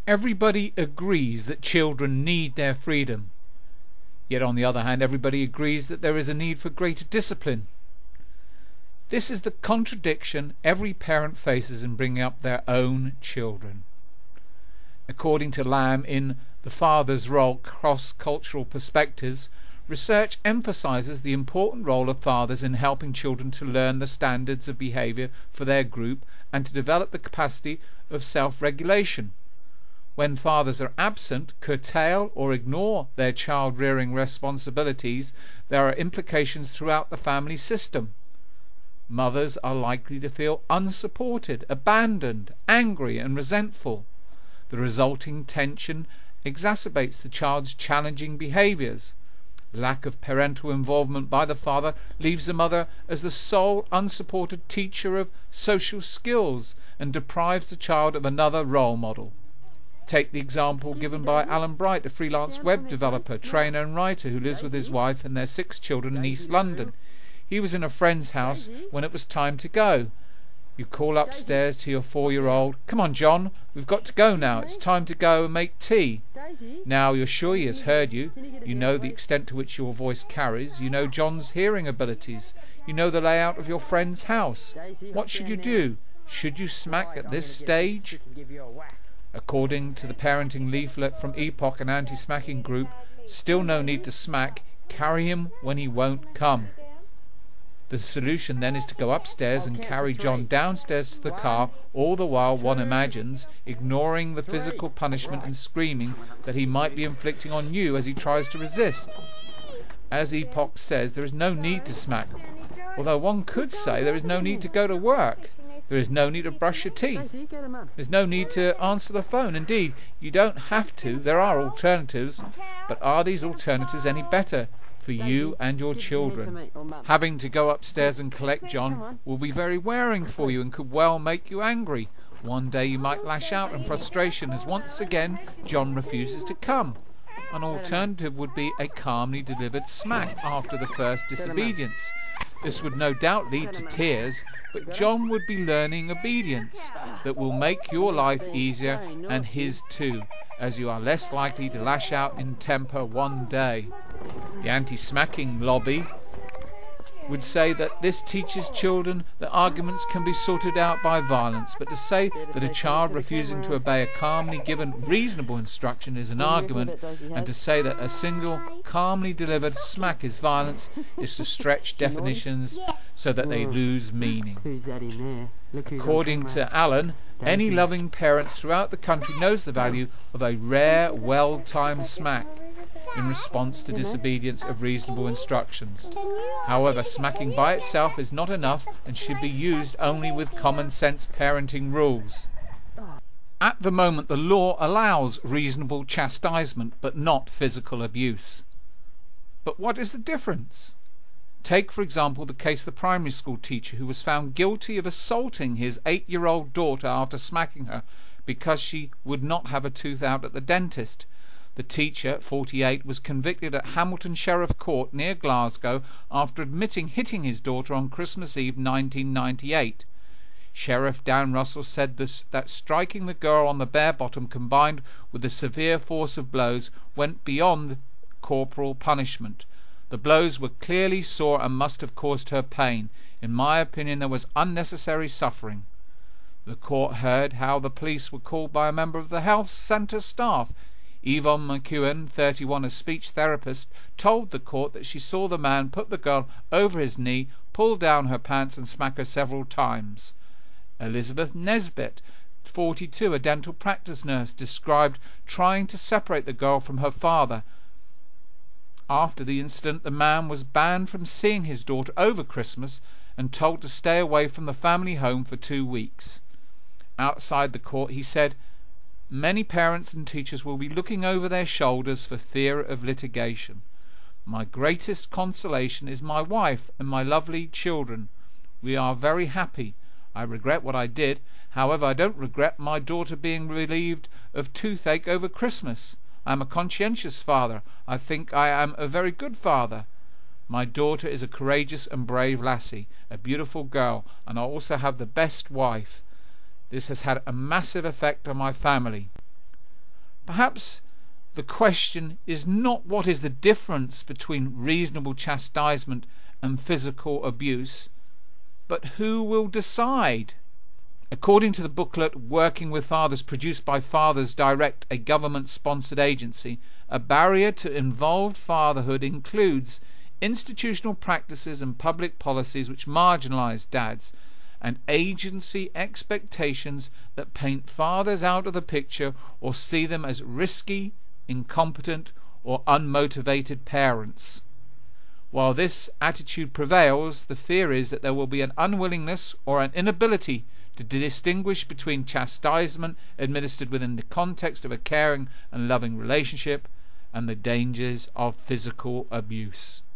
Everybody agrees that children need their freedom. Yet on the other hand, everybody agrees that there is a need for greater discipline. This is the contradiction every parent faces in bringing up their own children. According to Lamb in The Father's Role: Cross-Cultural Perspectives, research emphasizes the important role of fathers in helping children to learn the standards of behavior for their group and to develop the capacity of self-regulation. When fathers are absent, curtail or ignore their child-rearing responsibilities, there are implications throughout the family system. Mothers are likely to feel unsupported, abandoned, angry and resentful. The resulting tension exacerbates the child's challenging behaviors. Lack of parental involvement by the father leaves the mother as the sole unsupported teacher of social skills and deprives the child of another role model. Take the example given by Alan Bright, a freelance web developer, trainer and writer who lives with his wife and their 6 children in East London. He was in a friend's house when it was time to go. You call upstairs to your 4-year-old, "Come on, John, we've got to go now. It's time to go and make tea." Now you're sure he has heard you. You know the extent to which your voice carries. You know John's hearing abilities. You know the layout of your friend's house. What should you do? Should you smack at this stage? According to the parenting leaflet from Epoch, an anti-smacking group, still no need to smack. Carry him when he won't come. The solution then is to go upstairs and carry John downstairs to the car, all the while one imagines, ignoring the physical punishment and screaming that he might be inflicting on you as he tries to resist. As Epoch says, there is no need to smack, although one could say there is no need to go to work. There is no need to brush your teeth. There's no need to answer the phone. Indeed, you don't have to. There are alternatives, but are these alternatives any better for you and your children? Having to go upstairs and collect John will be very wearing for you and could well make you angry. One day you might lash out in frustration as once again John refuses to come. An alternative would be a calmly delivered smack after the first disobedience. This would no doubt lead to tears, but John would be learning obedience that will make your life easier and his too, as you are less likely to lash out in temper one day. The anti-smacking lobby would say that this teaches children that arguments can be sorted out by violence, but to say that a child refusing to obey a calmly given reasonable instruction is an argument, and to say that a single calmly delivered smack is violence, is to stretch definitions so that they lose meaning. According to Alan, any loving parent throughout the country knows the value of a rare, well-timed smack in response to disobedience of reasonable instructions. However, smacking by itself is not enough and should be used only with common sense parenting rules. At the moment, the law allows reasonable chastisement but not physical abuse. But what is the difference? Take, for example, the case of the primary school teacher who was found guilty of assaulting his 8-year-old daughter after smacking her because she would not have a tooth out at the dentist. The teacher, 48, was convicted at Hamilton Sheriff Court near Glasgow after admitting hitting his daughter on Christmas Eve 1998. Sheriff Dan Russell said that striking the girl on the bare bottom combined with the severe force of blows went beyond corporal punishment. The blows were clearly sore and must have caused her pain. In my opinion, there was unnecessary suffering. The court heard how the police were called by a member of the health centre staff. Yvonne McEwen, 31, a speech therapist, told the court that she saw the man put the girl over his knee, pull down her pants and smack her several times. Elizabeth Nesbitt, 42, a dental practice nurse, described trying to separate the girl from her father. After the incident, the man was banned from seeing his daughter over Christmas and told to stay away from the family home for 2 weeks. Outside the court, he said, "Many parents and teachers will be looking over their shoulders for fear of litigation. My greatest consolation is my wife and my lovely children. We are very happy. I regret what I did. However, I don't regret my daughter being relieved of toothache over Christmas. I am a conscientious father. I think I am a very good father. My daughter is a courageous and brave lassie, a beautiful girl, and I also have the best wife. This has had a massive effect on my family." Perhaps the question is not what is the difference between reasonable chastisement and physical abuse, but who will decide? According to the booklet Working with Fathers, produced by Fathers Direct, a government-sponsored agency, a barrier to involved fatherhood includes institutional practices and public policies which marginalize dads, and agency expectations that paint fathers out of the picture or see them as risky, incompetent, or unmotivated parents. While this attitude prevails, the fear is that there will be an unwillingness or an inability to distinguish between chastisement administered within the context of a caring and loving relationship and the dangers of physical abuse.